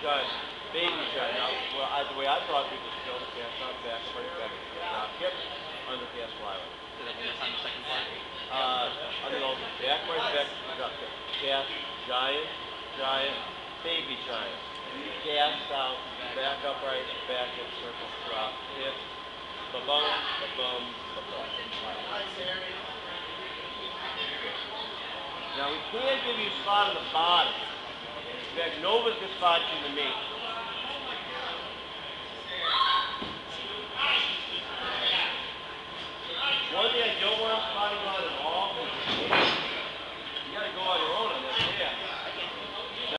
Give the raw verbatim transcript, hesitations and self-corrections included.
Good. Baby giant. Now, well, I, the way I taught people is go to cast out, back, right back, drop, hip, under cast flyway. Say that one more time, the second part. Uh, on the old back, right back, drop, hip. Cast, giant, giant, baby giant. Cast out, back upright, back hip, circle, drop, hip, ba-bum, ba-bum, ba-bum. Now we can give you spot on the bottom. In fact, Nova's gonna spot you to me.